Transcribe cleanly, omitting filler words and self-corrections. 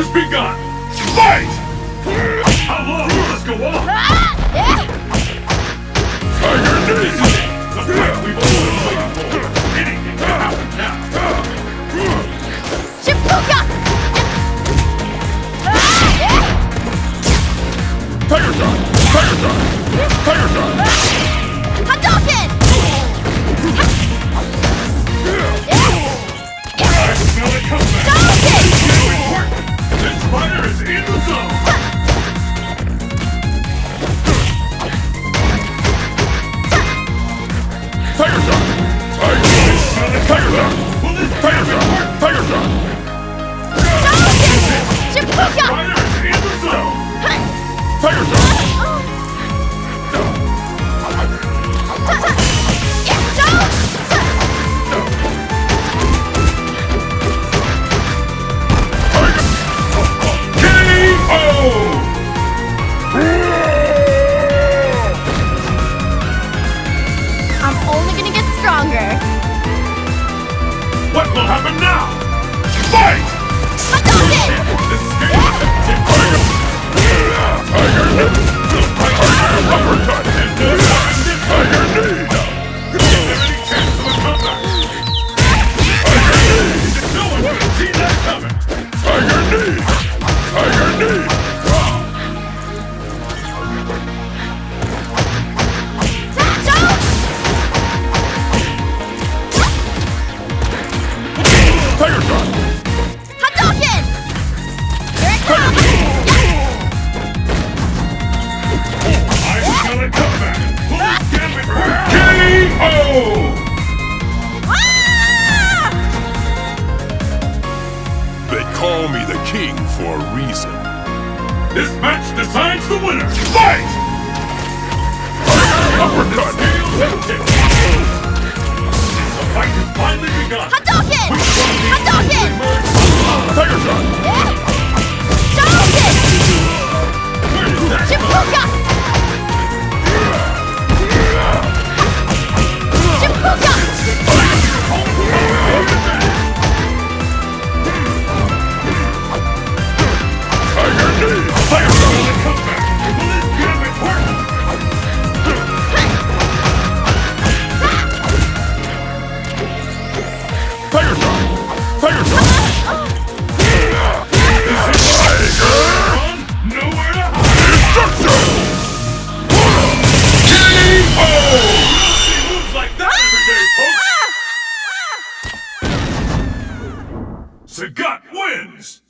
has begun! Fight! How long will this go on? Tiger Knee! The fight we've all been waiting for! Anything can happen now! Shibuya! Tiger Shot! Tiger Shot! Tiger Shot! Hadouken! I smell it coming back! Hadouken! This fighter is in the zone! Tiger Shot! Tiger Shot! Tiger Shot! Tiger Shot! Tiger Shot! Hadouken! Shibuya! Fighter is in the zone! Tiger Shot! I'm only gonna get stronger. What will happen now? Fight! Hadouken! This game is Tiger! Tiger Knee! Tiger Uppercut! Tiger Knee! Is there any chance of a comeback? Tiger Knee! No one could have seen that coming! Tiger Knee! Tiger Knee! Tiger Shot! Hadouken! Here it comes! I smell a comeback! Will this gambit work? KO! Ah! They call me the king for a reason. This match decides the winner! Fight! Uppercut! The fight has finally begun! Hadouken! Hadouken! Tiger Shot! Hadouken! Where is that? Shibuya! Shibuya! Tiger Knee! Tiger Shot! Comeback! Will this gambit work? Tiger Shot! Tiger Shot! Nowhere to hide! Destruction! KO! He moves like that every day, folks! Sagat wins!